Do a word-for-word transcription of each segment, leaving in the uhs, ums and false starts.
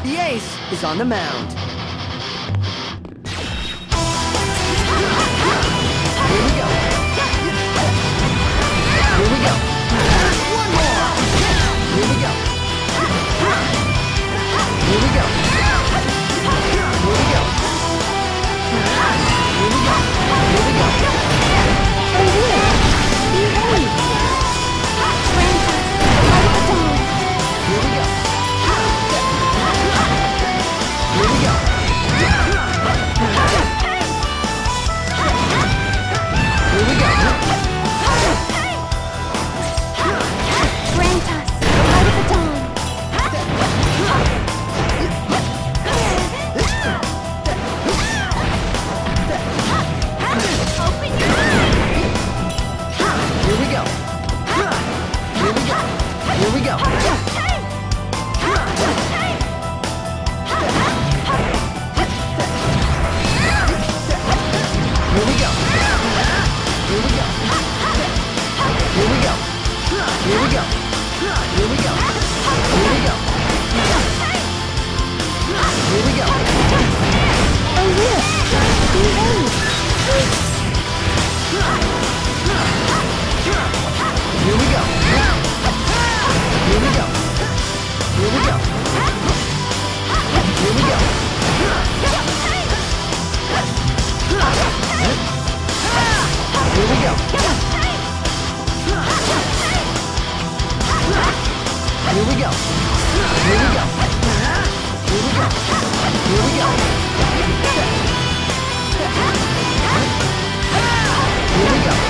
The ace is on the mound. Here we go. Here we go. One more. Here we go. Here we go. Here we go. Here we go. Here we go. Oh, yeah. Behave. Here we go. Here we go. Here we go. Brantas, light of the dawn. Open your eyes. Here we go. Here we go. Here we go. Here we go. Here we go. Here we go. Here we go. Here we go. Here we go. Here we go. Oh, yeah. Behave. Here we go. Here we go. Here we go. Here we go. Here we go. Here we go. Here we go. Here we go. Here we go. Here we go.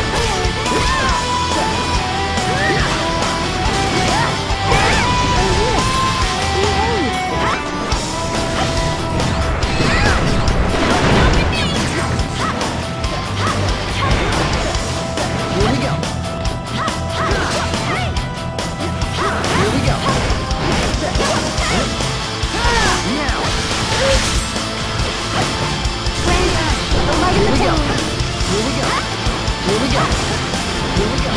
Here we go. Here we go. Now. Brantas, the light Here of we the go. dawn. Here we go. Here we go. Here we go.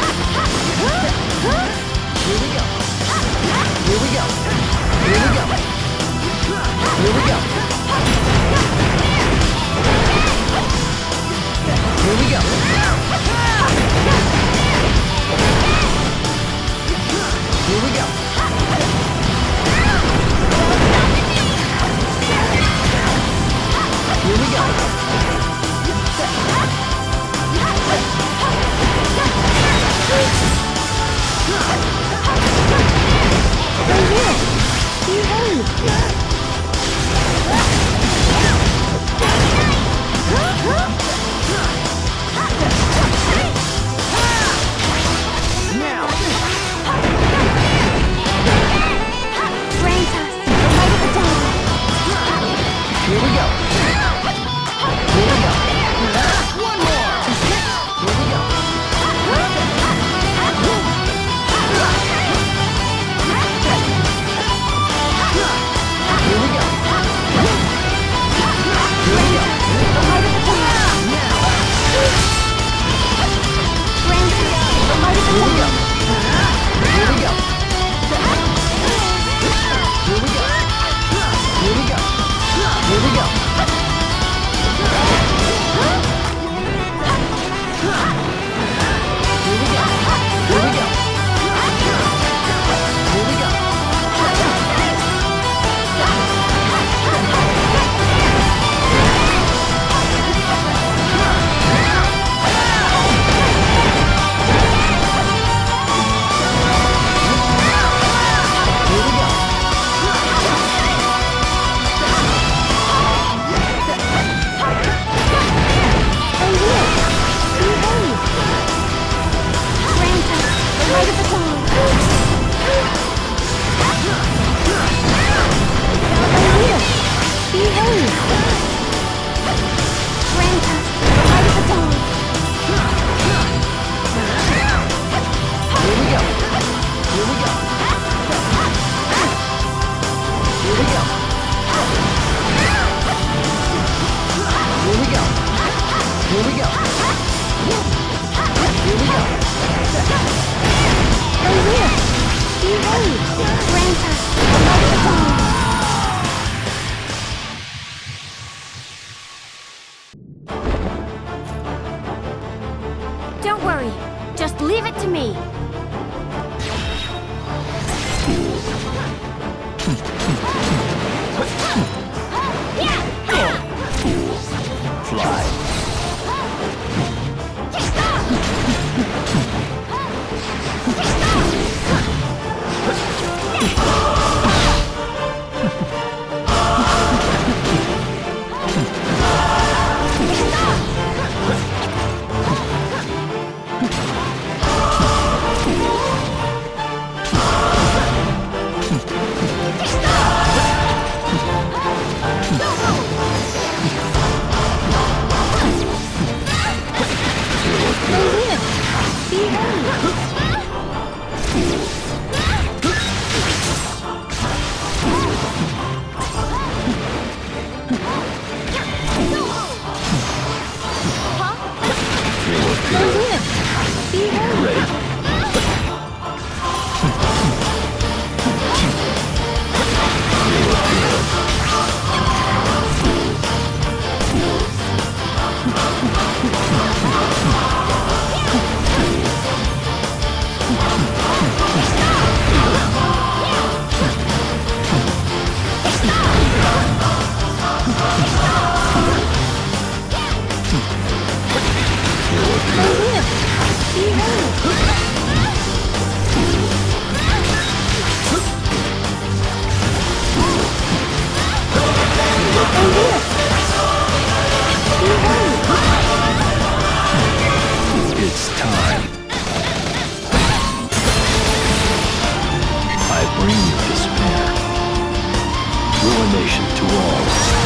salvation to all.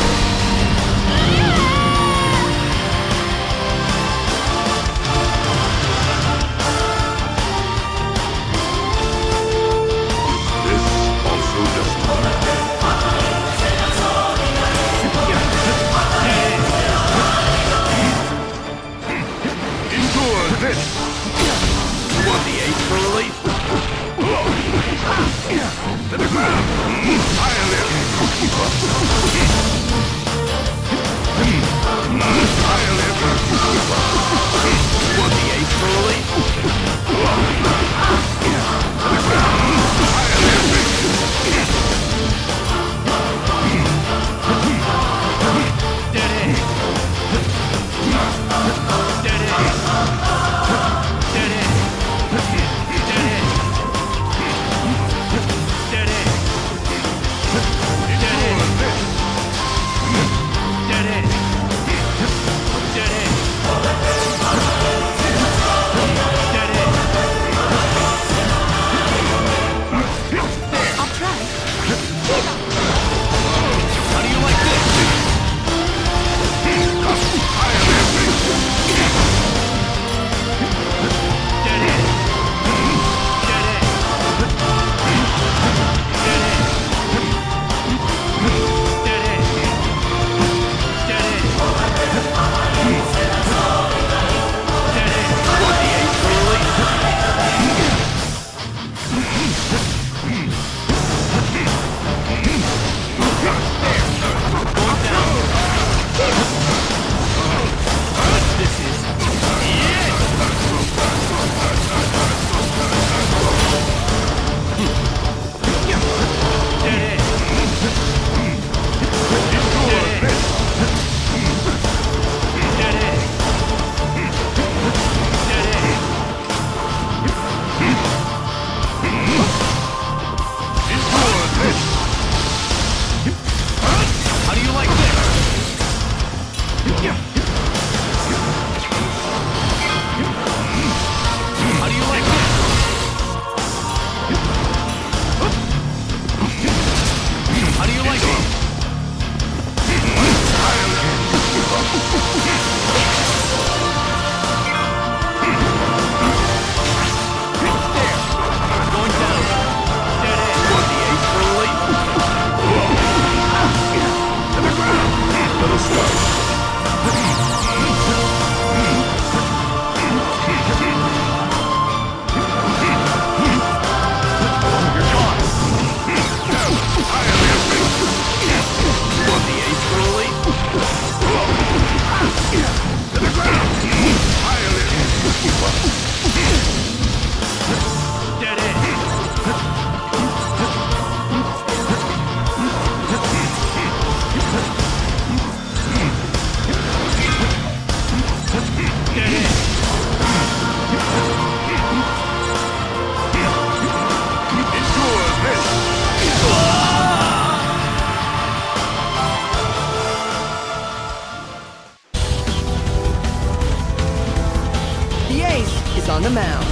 is on the mound.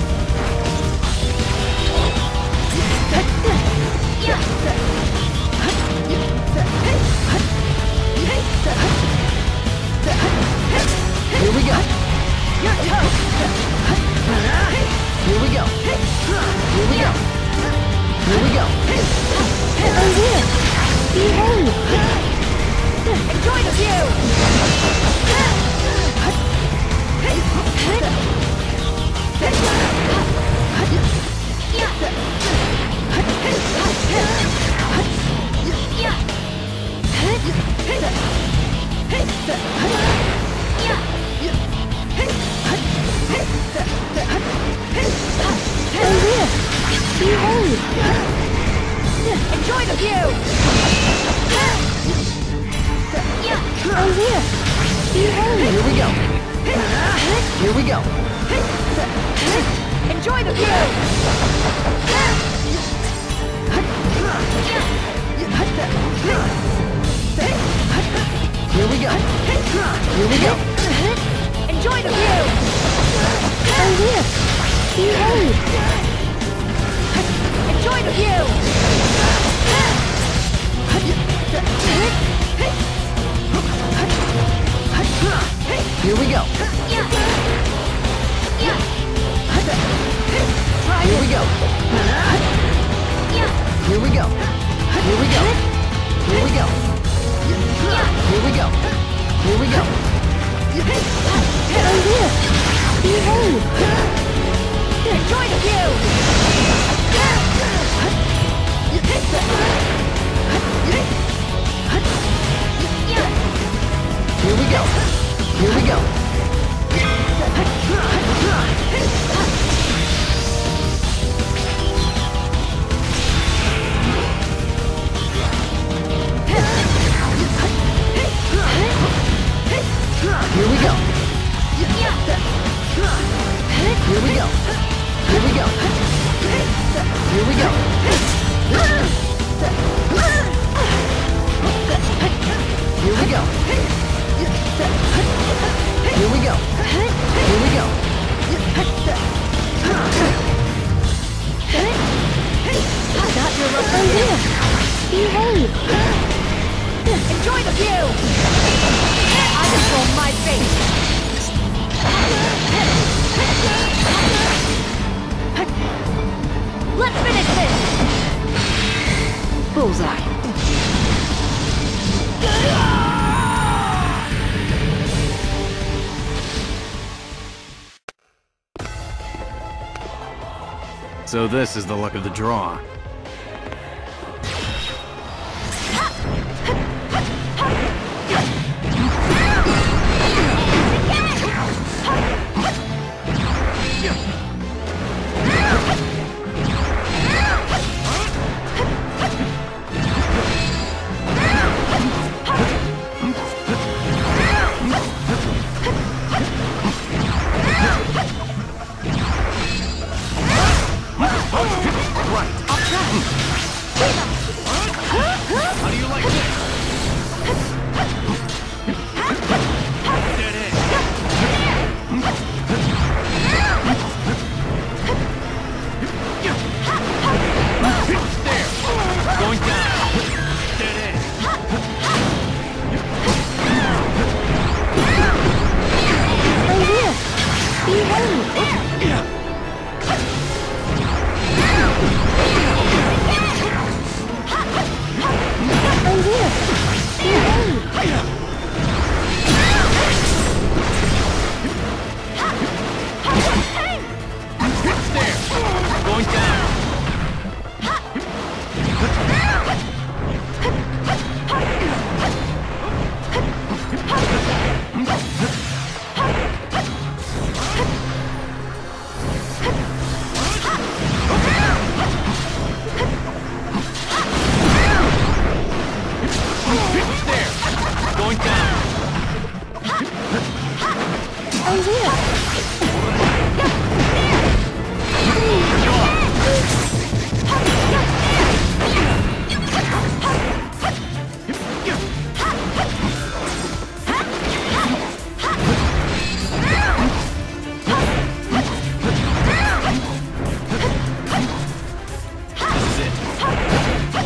Here we go. Here we go. Here we go. Here we go. Oh dear! Behave! Enjoy the view! Oh dear! Behave! Enjoy the view! Oh dear! Behave! Here we go. Here we go. Enjoy the view! Here we go. Here we go. Enjoy the view! Oh dear! Behave! Enjoy the view! Here we go. Yeah. Yeah. Here we go. Yeah. Here we go. Here we go. Here we go. Yeah. Here we go. Here we go. I'm here. Behave. Enjoy the view. Here we go. Here we go. Here we go. Here we go. Here we go. Here we go. Here we go. Here we go. Here we go. Got your I'm rubber. here. Behave. Enjoy the view. I control my fate. Let's finish this. Bullseye. So this is the luck of the draw. How do you like this? Dead end. There. Going down. Dead end. I'm here. Behave. I'm here. Behave. There. Going down. There. Going down. I'm here. This is it.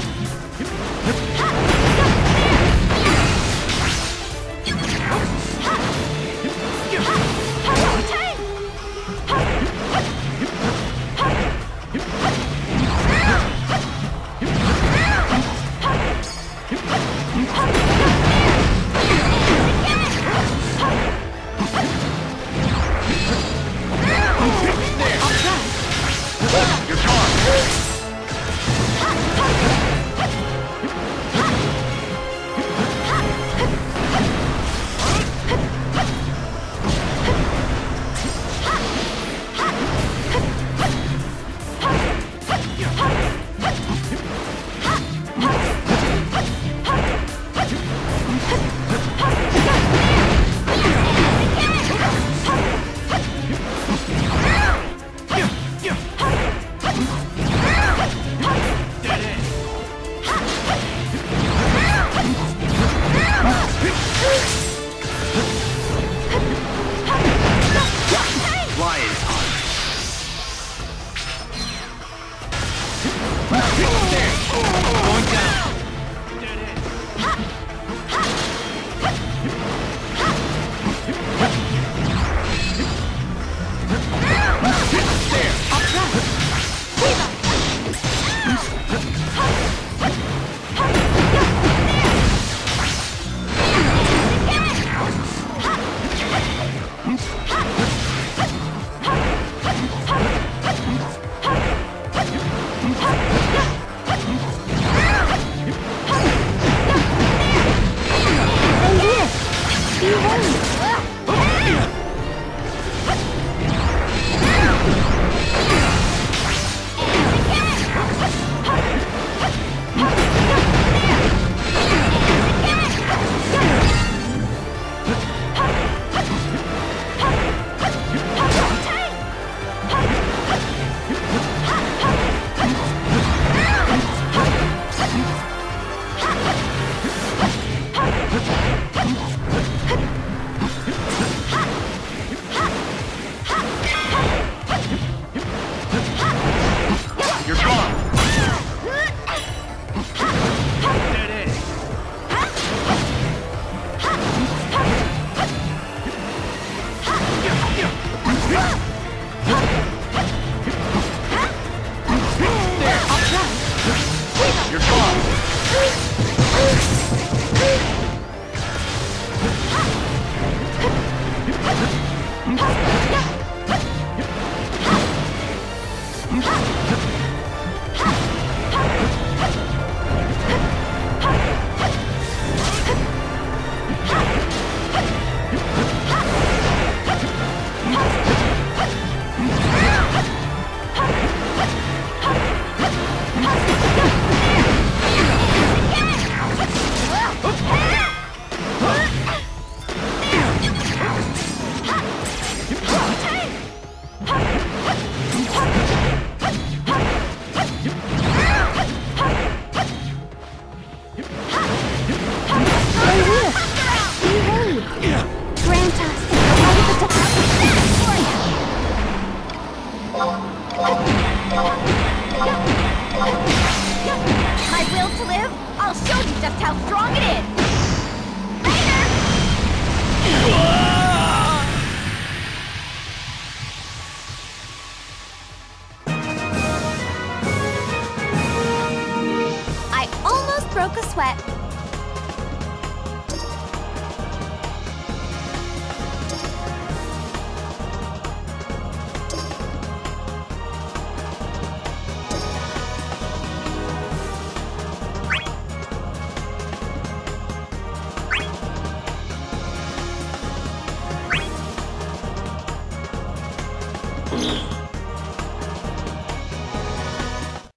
There. Your car. Dead end. Lion time. There. Going down. Dead end. just how strong it is! Later! I almost broke a sweat. Yeah.